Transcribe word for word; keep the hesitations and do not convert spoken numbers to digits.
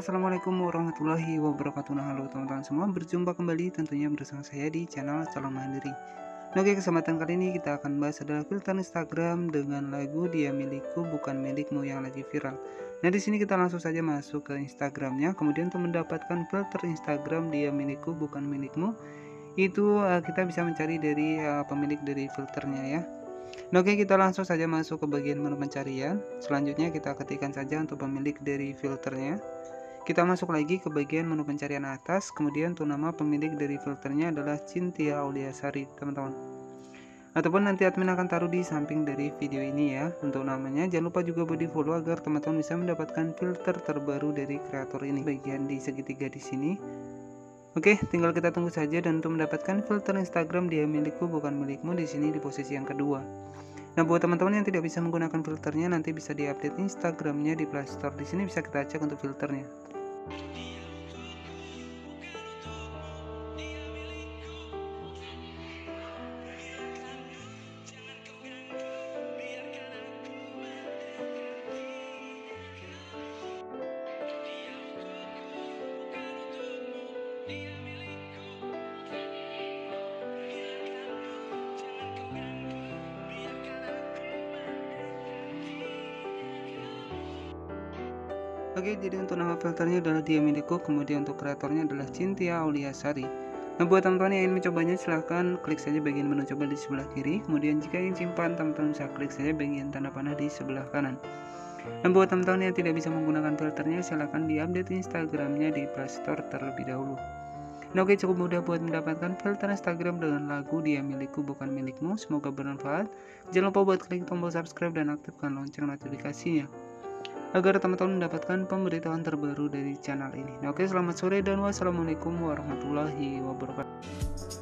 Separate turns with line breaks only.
Assalamualaikum warahmatullahi wabarakatuh. Nah, halo teman-teman semua, berjumpa kembali tentunya bersama saya di channel Calon Mandiri. Nah, oke, kesempatan kali ini kita akan bahas adalah filter Instagram dengan lagu Dia Milikku Bukan Milikmu yang lagi viral. Nah, di sini kita langsung saja masuk ke Instagramnya. Kemudian untuk mendapatkan filter Instagram Dia Milikku Bukan Milikmu, itu uh, kita bisa mencari dari uh, pemilik dari filternya ya. Nah, oke, kita langsung saja masuk ke bagian menu pencarian. Selanjutnya kita ketikkan saja untuk pemilik dari filternya. Kita masuk lagi ke bagian menu pencarian atas, kemudian untuk nama pemilik dari filternya adalah Cynthia Auliasari, teman-teman. Ataupun nanti admin akan taruh di samping dari video ini ya untuk namanya. Jangan lupa juga buat di follow agar teman-teman bisa mendapatkan filter terbaru dari kreator ini. Bagian di segitiga di sini. Oke, tinggal kita tunggu saja, dan untuk mendapatkan filter Instagram Dia Milikku Bukan Milikmu di sini di posisi yang kedua. Nah, buat teman-teman yang tidak bisa menggunakan filternya, nanti bisa diupdate Instagramnya di Play Store. Di sini bisa kita cek untuk filternya. Oke, jadi untuk nama filternya adalah Dia Milikku, kemudian untuk kreatornya adalah Cynthia Auliasari. Nah, buat teman-teman yang ingin mencobanya, silahkan klik saja bagian menu coba di sebelah kiri. Kemudian jika ingin simpan, teman-teman bisa klik saja bagian tanda panah di sebelah kanan. Dan buat teman-teman yang tidak bisa menggunakan filternya, silahkan diupdate Instagramnya di Play Store terlebih dahulu. Nah, oke, cukup mudah buat mendapatkan filter Instagram dengan lagu Dia Milikku Bukan Milikmu. Semoga bermanfaat. Jangan lupa buat klik tombol subscribe dan aktifkan lonceng notifikasinya agar teman-teman mendapatkan pemberitahuan terbaru dari channel ini. Nah, oke, selamat sore dan wassalamualaikum warahmatullahi wabarakatuh.